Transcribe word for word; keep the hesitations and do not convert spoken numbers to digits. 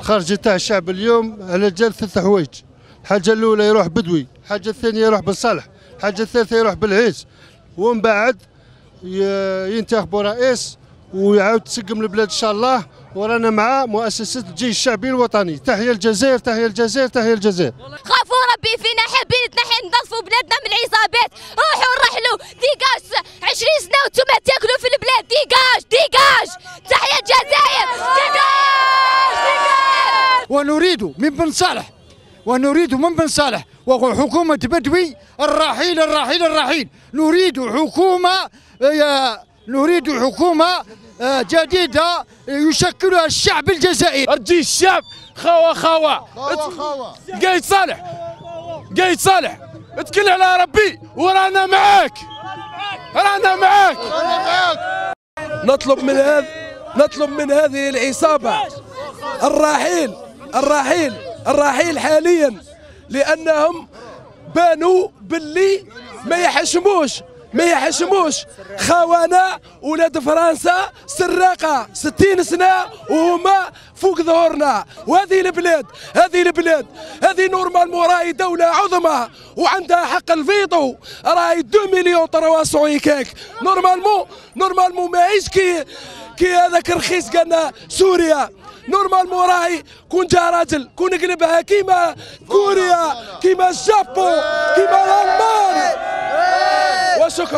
الخرج تاع الشعب اليوم على جال ثلاث حوايج. الحاجه الاولى يروح بدوي، الحاجه الثانيه يروح بن صالح، الحاجه الثالثه يروح بالعيس، ومن بعد ينتخبوا رئيس ويعاود تسقم البلاد ان شاء الله. ورانا مع مؤسسه الجيش الشعبي الوطني. تحيه الجزائر، تحيه الجزائر، تحيه الجزائر. خافوا ربي فينا، حابين نتنحي ننظفوا بلادنا من العصابات. روحوا نرحلوا ديكاج. عشرين سنه وانتم تاكلوا في البلاد. ديكاج ديكاج. تحيه الجزائر. ديكاج ديكاج. ونريد من بن صالح ونريد من بن صالح وحكومه بدوي الرحيل الرحيل الرحيل. نريد حكومه نريد حكومه جديدة يشكلها الشعب الجزائري. ارجي الشعب خوا خوا خوا قايد صالح قايد صالح اتكل على ربي ورانا معاك رانا معاك. نطلب من هذا نطلب من هذه العصابة الرحيل الرحيل الرحيل حاليا، لأنهم بانوا باللي ما يحشموش ما يحشموش خوانا ولاد فرنسا سراقه ستين سنه وهما فوق ظهورنا. وهذه البلاد هذه البلاد هذه نورمالمون راهي دوله عظمى وعندها حق الفيتو، راهي اثنين مليون ترواصون يكاك. نورمالمون نورمالمون ماهيش كي كي هذاك رخيص قالنا سوريا. نورمالمون راهي كون جا راجل كون قلبها كيما كوريا كيما الجابون كيما الالمان. وشكرا.